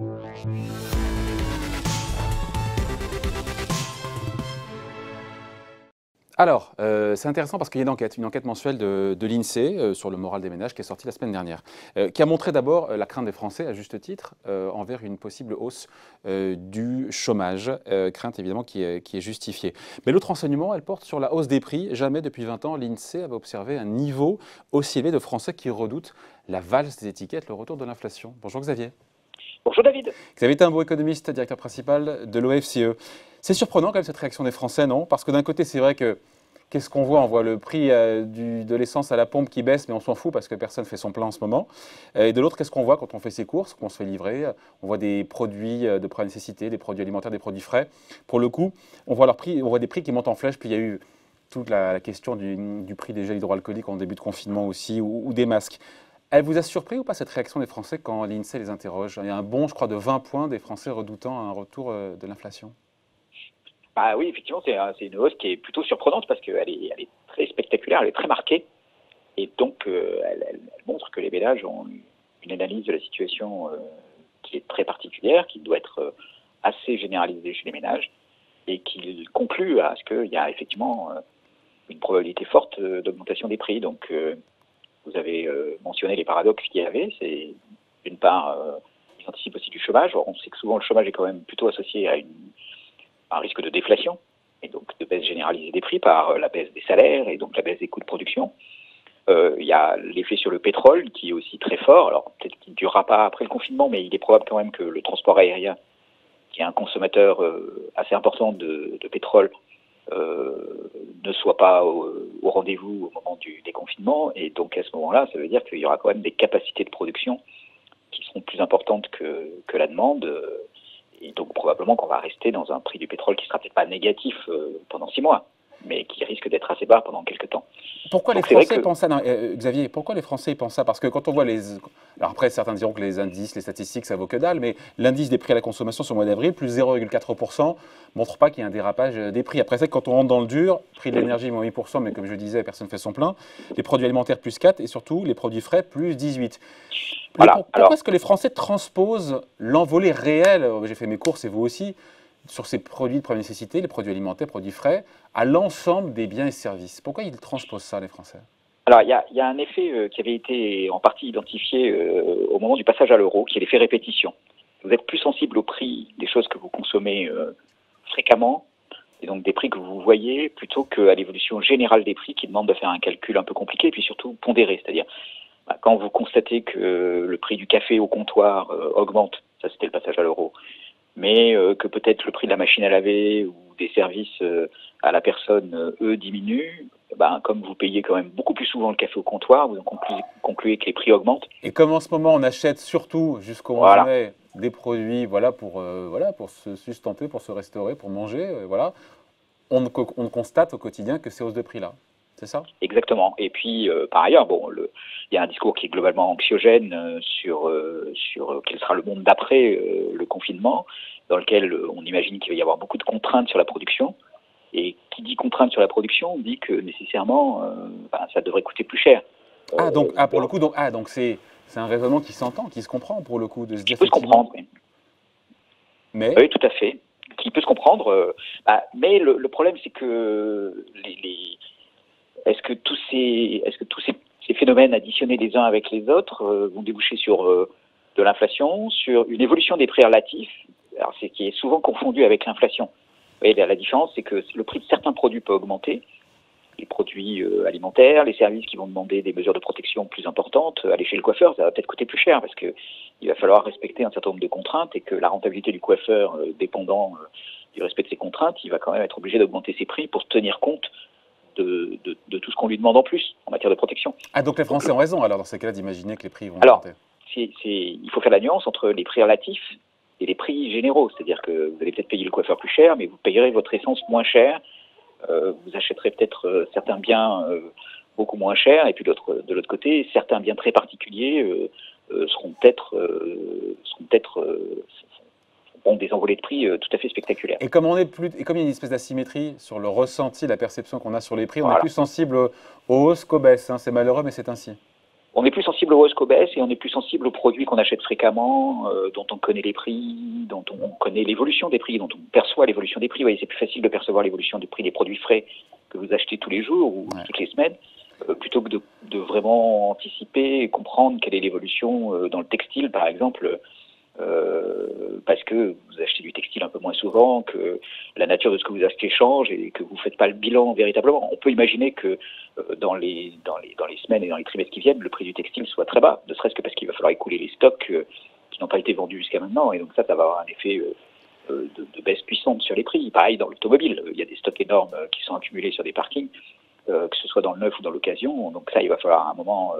Alors, c'est intéressant parce qu'il y a une enquête mensuelle de l'INSEE sur le moral des ménages qui est sortie la semaine dernière, qui a montré d'abord la crainte des Français, à juste titre, envers une possible hausse du chômage, crainte évidemment qui est justifiée. Mais l'autre enseignement, elle porte sur la hausse des prix. Jamais depuis 20 ans, l'INSEE avait observé un niveau aussi élevé de Français qui redoutent la valse des étiquettes, le retour de l'inflation. Bonjour Xavier. Bonjour David. Xavier Timbaud, économiste, directeur principal de l'OFCE. C'est surprenant quand même cette réaction des Français, non? Parce que d'un côté, c'est vrai que qu'est-ce qu'on voit? On voit le prix de l'essence à la pompe qui baisse, mais on s'en fout parce que personne ne fait son plein en ce moment. Et de l'autre, qu'est-ce qu'on voit quand on fait ses courses, qu'on se fait livrer? On voit des produits de première nécessité, des produits alimentaires, des produits frais. Pour le coup, on voit des prix qui montent en flèche. Puis il y a eu toute la question du prix des gels hydroalcooliques en début de confinement aussi, ou des masques. Elle vous a surpris ou pas cette réaction des Français quand l'INSEE les interroge? Il y a un bond, je crois, de 20 points des Français redoutant un retour de l'inflation. Ah oui, effectivement, c'est une hausse qui est plutôt surprenante parce qu'elle est très spectaculaire, elle est très marquée. Et donc, elle montre que les ménages ont une analyse de la situation qui est très particulière, qui doit être assez généralisée chez les ménages et qui conclut à ce qu'il y a effectivement une probabilité forte d'augmentation des prix. Donc, vous avez mentionné les paradoxes qu'il y avait. C'est d'une part, ils anticipent aussi du chômage. Or, on sait que souvent le chômage est quand même plutôt associé à un risque de déflation et donc de baisse généralisée des prix par la baisse des salaires et donc la baisse des coûts de production. Il y a l'effet sur le pétrole qui est aussi très fort. Alors peut-être qu'il ne durera pas après le confinement, mais il est probable quand même que le transport aérien, qui est un consommateur assez important de pétrole, ne soit pas au rendez-vous au moment du déconfinement. Et donc à ce moment-là, ça veut dire qu'il y aura quand même des capacités de production qui seront plus importantes que la demande. Et donc probablement qu'on va rester dans un prix du pétrole qui ne sera peut-être pas négatif pendant 6 mois, mais qui risque d'être assez bas pendant quelques temps. Pourquoi donc les Français pensent ça, Xavier? Pourquoi les Français pensent ça? Parce que quand on voit les... Alors après, certains diront que les indices, les statistiques, ça vaut que dalle, mais l'indice des prix à la consommation sur le mois d'avril, plus 0,4%, montre pas qu'il y a un dérapage des prix. Après, c'est que quand on rentre dans le dur, prix de l'énergie, moins 8%, mais comme je disais, personne ne fait son plein. Les produits alimentaires, plus 4%, et surtout les produits frais, plus 18%. Voilà. Pourquoi est-ce que les Français transposent l'envolée réelle, j'ai fait mes courses et vous aussi, sur ces produits de première nécessité, les produits alimentaires, produits frais, à l'ensemble des biens et services? Pourquoi ils transposent ça, les Français? Alors, il y a un effet qui avait été en partie identifié au moment du passage à l'euro, qui est l'effet répétition. Vous êtes plus sensible au prix des choses que vous consommez fréquemment, et donc des prix que vous voyez, plutôt qu'à l'évolution générale des prix qui demande de faire un calcul un peu compliqué, et puis surtout pondéré. C'est-à-dire, quand vous constatez que le prix du café au comptoir augmente, ça c'était le passage à l'euro, mais que peut-être le prix de la machine à laver ou des services à la personne, eux, diminuent, comme vous payez quand même beaucoup plus souvent le café au comptoir, vous concluez que les prix augmentent. Et comme en ce moment, on achète surtout jusqu'au 11 mai des produits pour se sustenter, pour se restaurer, pour manger, on constate au quotidien que ces hausses de prix-là. C'est ça? Exactement. Et puis, par ailleurs, il y a un discours qui est globalement anxiogène sur quel sera le monde d'après le confinement, dans lequel on imagine qu'il va y avoir beaucoup de contraintes sur la production. Et qui dit contraintes sur la production dit que nécessairement, ça devrait coûter plus cher. Donc c'est un raisonnement qui s'entend, qui se comprend pour le coup, de se dire. Qui peut se comprendre, oui. Mais... Oui, tout à fait. Qui peut se comprendre. Mais le problème, c'est que est-ce que tous ces phénomènes additionnés les uns avec les autres vont déboucher sur de l'inflation, sur une évolution des prix relatifs, alors c'est qui est souvent confondu avec l'inflation. Vous voyez, la différence, c'est que le prix de certains produits peut augmenter, les produits alimentaires, les services qui vont demander des mesures de protection plus importantes. Aller chez le coiffeur, ça va peut-être coûter plus cher parce qu'il va falloir respecter un certain nombre de contraintes et que la rentabilité du coiffeur dépendant du respect de ces contraintes, il va quand même être obligé d'augmenter ses prix pour tenir compte de tout ce qu'on lui demande en plus en matière de protection. Ah, donc les Français ont raison alors dans ces cas-là d'imaginer que les prix vont augmenter. Il faut faire la nuance entre les prix relatifs et les prix généraux. C'est-à-dire que vous allez peut-être payer le coiffeur plus cher, mais vous payerez votre essence moins cher. Vous achèterez peut-être certains biens beaucoup moins chers. Et puis de l'autre côté, certains biens très particuliers seront peut-être des envolées de prix tout à fait spectaculaires. Et comme il y a une espèce d'asymétrie sur le ressenti, la perception qu'on a sur les prix, on est plus sensible aux hausses qu'aux baisses. C'est malheureux, mais c'est ainsi. On est plus sensible aux hausses qu'aux baisses et on est plus sensible aux produits qu'on achète fréquemment, dont on connaît les prix, dont on connaît l'évolution des prix, dont on perçoit l'évolution des prix. Vous voyez, c'est plus facile de percevoir l'évolution des prix des produits frais que vous achetez tous les jours ou toutes les semaines, plutôt que de vraiment anticiper et comprendre quelle est l'évolution dans le textile, par exemple, parce que vous achetez du textile un peu moins souvent, que la nature de ce que vous achetez change et que vous ne faites pas le bilan véritablement. On peut imaginer que dans les semaines et dans les trimestres qui viennent, le prix du textile soit très bas, ne serait-ce que parce qu'il va falloir écouler les stocks qui n'ont pas été vendus jusqu'à maintenant, et donc ça va avoir un effet de baisse puissante sur les prix. Pareil dans l'automobile, il y a des stocks énormes qui sont accumulés sur des parkings, que ce soit dans le neuf ou dans l'occasion, donc ça, il va falloir à un moment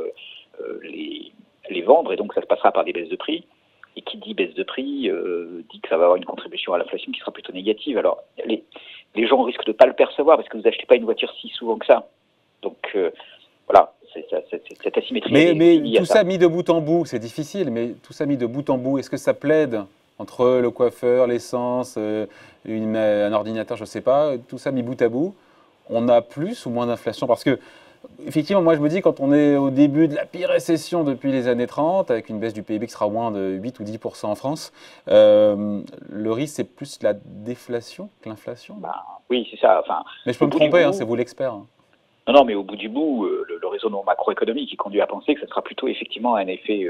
les vendre, et donc ça se passera par des baisses de prix. Et qui dit baisse de prix dit que ça va avoir une contribution à l'inflation qui sera plutôt négative. Alors, les gens risquent de ne pas le percevoir parce que vous n'achetez pas une voiture si souvent que ça. Donc, voilà, cette asymétrie. Mais tout ça mis de bout en bout, c'est difficile, mais tout ça mis de bout en bout, est-ce que ça plaide entre le coiffeur, l'essence, un ordinateur, je ne sais pas, tout ça mis bout à bout, on a plus ou moins d'inflation? Parce que effectivement, moi je me dis, quand on est au début de la pire récession depuis les années 30, avec une baisse du PIB qui sera au moins de 8 ou 10% en France, le risque c'est plus la déflation que l'inflation. Oui, c'est ça. Enfin, mais je peux me tromper, c'est vous l'expert. Non, mais au bout du bout, le raisonnement macroéconomique qui conduit à penser que ce sera plutôt effectivement un effet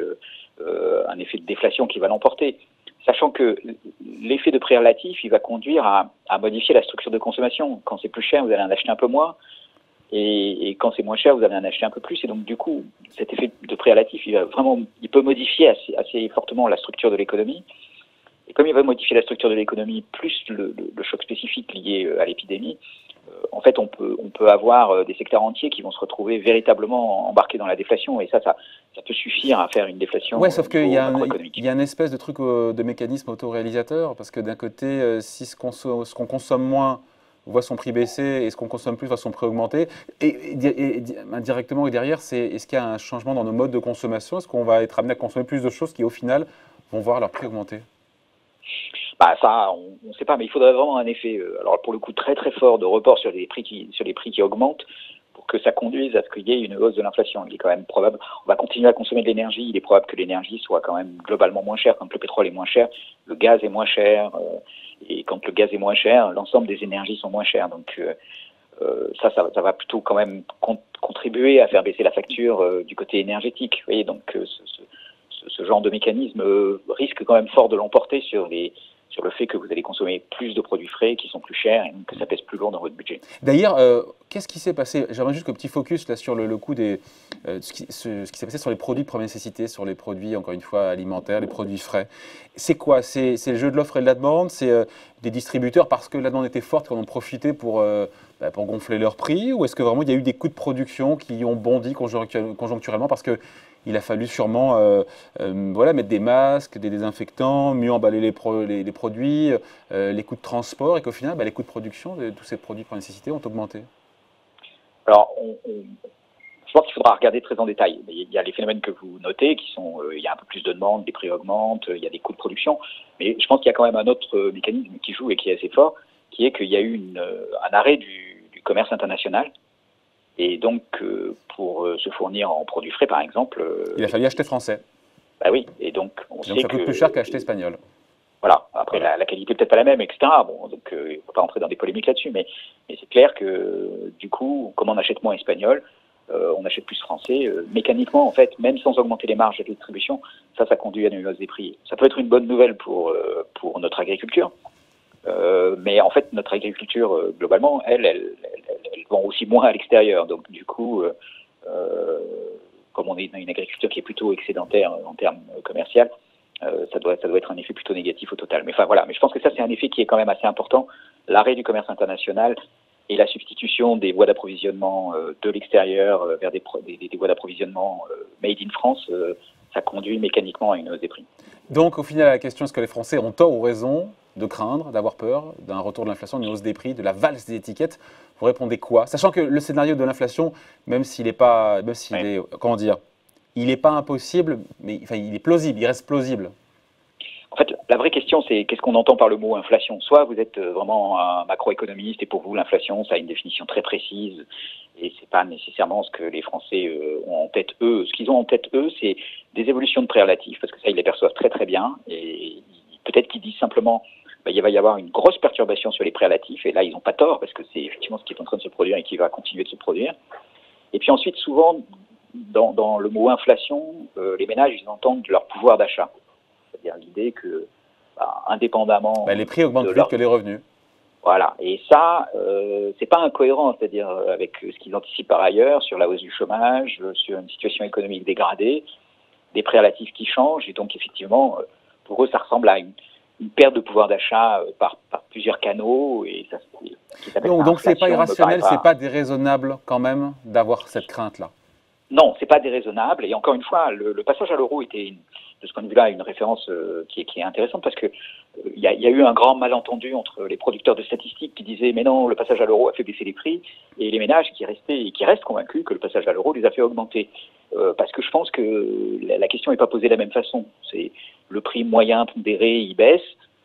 de déflation qui va l'emporter. Sachant que l'effet de prix relatif, il va conduire à modifier la structure de consommation. Quand c'est plus cher, vous allez en acheter un peu moins. Et quand c'est moins cher, vous allez en acheter un peu plus. Et donc, du coup, cet effet de prix relatif, il peut modifier assez fortement la structure de l'économie. Et comme il va modifier la structure de l'économie, plus le choc spécifique lié à l'épidémie, en fait, on peut avoir des secteurs entiers qui vont se retrouver véritablement embarqués dans la déflation. Et ça peut suffire à faire une déflation. Oui, sauf qu'il y a une espèce de truc de mécanisme autoréalisateur. Parce que d'un côté, si ce qu'on consomme moins voit son prix baisser et ce qu'on consomme plus voit son prix augmenter. Et indirectement et derrière, est-ce qu'il y a un changement dans nos modes de consommation? Est-ce qu'on va être amené à consommer plus de choses qui, au final, vont voir leur prix augmenter? Ça, on ne sait pas, mais il faudrait vraiment un effet, alors pour le coup très très fort de report sur les prix qui augmentent pour que ça conduise à ce qu'il y ait une hausse de l'inflation. Il est quand même probable, on va continuer à consommer de l'énergie, il est probable que l'énergie soit quand même globalement moins chère. Quand le pétrole est moins cher, le gaz est moins cher, et quand le gaz est moins cher, l'ensemble des énergies sont moins chères. Donc ça va plutôt quand même contribuer à faire baisser la facture du côté énergétique. Vous voyez, donc ce genre de mécanisme risque quand même fort de l'emporter sur le fait que vous allez consommer plus de produits frais qui sont plus chers et que ça pèse plus lourd dans votre budget. D'ailleurs, qu'est-ce qui s'est passé? J'aimerais juste un petit focus là sur le coût ce qui s'est passé sur les produits de première nécessité, sur les produits, encore une fois, alimentaires, les produits frais. C'est quoi? C'est le jeu de l'offre et de la demande? C'est des distributeurs parce que la demande était forte qui en ont profité pour gonfler leurs prix? Ou est-ce que vraiment il y a eu des coûts de production qui ont bondi conjoncturellement parce que il a fallu sûrement mettre des masques, des désinfectants, mieux emballer les produits, les coûts de transport, et qu'au final, les coûts de production de tous ces produits par nécessité ont augmenté? Alors, je pense qu'il faudra regarder très en détail. Il y a les phénomènes que vous notez, qui sont, il y a un peu plus de demande, les prix augmentent, il y a des coûts de production, mais je pense qu'il y a quand même un autre mécanisme qui joue et qui est assez fort, qui est qu'il y a eu un arrêt du commerce international. Et donc, pour se fournir en produits frais, par exemple... il a fallu acheter français. Oui, et donc on sait que... ça coûte plus cher qu'acheter espagnol. Voilà, après la qualité peut-être pas la même, etc. Bon, donc il ne faut pas rentrer dans des polémiques là-dessus, mais c'est clair que du coup, comme on achète moins espagnol, on achète plus français. Mécaniquement, en fait, même sans augmenter les marges de distribution, ça conduit à une hausse des prix. Ça peut être une bonne nouvelle pour notre agriculture. Mais en fait, notre agriculture, globalement, elle vend aussi moins à l'extérieur. Donc, du coup, comme on est dans une agriculture qui est plutôt excédentaire en termes commerciaux, ça doit être un effet plutôt négatif au total. Mais enfin, voilà. Mais je pense que ça, c'est un effet qui est quand même assez important. L'arrêt du commerce international et la substitution des voies d'approvisionnement de l'extérieur vers des voies d'approvisionnement made in France, ça conduit mécaniquement à une hausse des prix. Donc, au final, la question, est-ce que les Français ont tort ou raison de craindre, d'avoir peur d'un retour de l'inflation, d'une hausse des prix, de la valse des étiquettes? Vous répondez quoi? Sachant que le scénario de l'inflation, même s'il n'est pas, il n'est pas impossible, mais enfin, il est plausible, il reste plausible. En fait, la vraie question, c'est qu'est-ce qu'on entend par le mot inflation? Soit vous êtes vraiment un macroéconomiste et pour vous, l'inflation, ça a une définition très précise et c'est pas nécessairement ce que les Français ont en tête eux. Ce qu'ils ont en tête eux, c'est des évolutions de prix relatifs parce que ça, ils les perçoivent très très bien et peut-être qu'ils disent simplement il va y avoir une grosse perturbation sur les prix relatifs et là, ils n'ont pas tort parce que c'est effectivement ce qui est en train de se produire et qui va continuer de se produire. Et puis ensuite, souvent, dans le mot inflation, les ménages, ils entendent leur pouvoir d'achat. C'est-à-dire l'idée que, indépendamment les prix augmentent plus vite que les revenus. Voilà, et ça, c'est pas incohérent, c'est-à-dire avec ce qu'ils anticipent par ailleurs sur la hausse du chômage, sur une situation économique dégradée, des prix relatifs qui changent, et donc effectivement, pour eux, ça ressemble à une perte de pouvoir d'achat par plusieurs canaux, et ça, donc c'est pas irrationnel, c'est pas déraisonnable quand même d'avoir cette crainte-là. Non, c'est pas déraisonnable, et encore une fois, le passage à l'euro était de ce point de vue-là, une référence qui est intéressante parce que il y a eu un grand malentendu entre les producteurs de statistiques qui disaient mais non, le passage à l'euro a fait baisser les prix et les ménages qui restent convaincus que le passage à l'euro les a fait augmenter. Parce que je pense que la question n'est pas posée de la même façon. C'est le prix moyen pondéré, il baisse.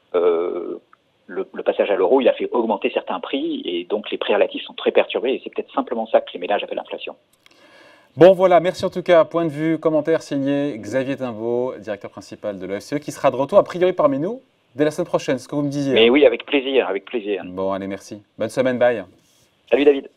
Le passage à l'euro, il a fait augmenter certains prix et donc les prix relatifs sont très perturbés et c'est peut-être simplement ça que les ménages appellent l'inflation. Bon voilà, merci en tout cas. Point de vue, commentaire signé Xavier Tinvaux, directeur principal de l'OFCE, qui sera de retour a priori parmi nous dès la semaine prochaine, ce que vous me disiez. Mais oui, avec plaisir, avec plaisir. Bon allez, merci. Bonne semaine, bye. Salut David.